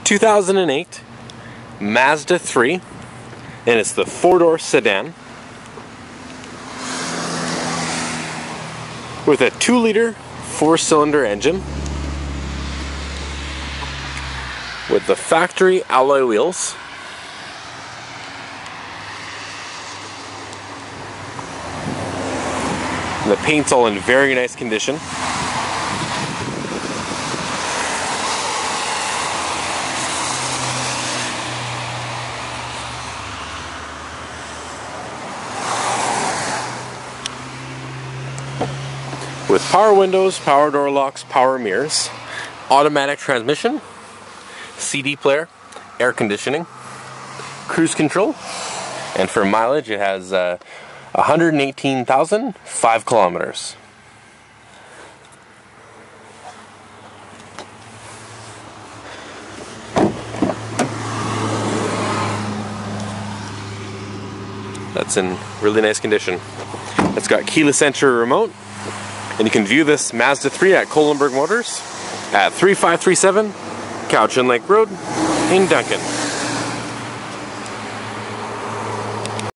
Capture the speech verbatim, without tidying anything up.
two thousand eight Mazda three, and it's the four-door sedan with a two liter four-cylinder engine with the factory alloy wheels. And the paint's all in very nice condition. With power windows, power door locks, power mirrors, automatic transmission, C D player, air conditioning, cruise control, and for mileage it has uh, one hundred eighteen thousand five kilometers. That's in really nice condition. It's got keyless entry remote, and you can view this Mazda three at Kolenberg Motors at three five three seven Couch and Lake Road in Duncan.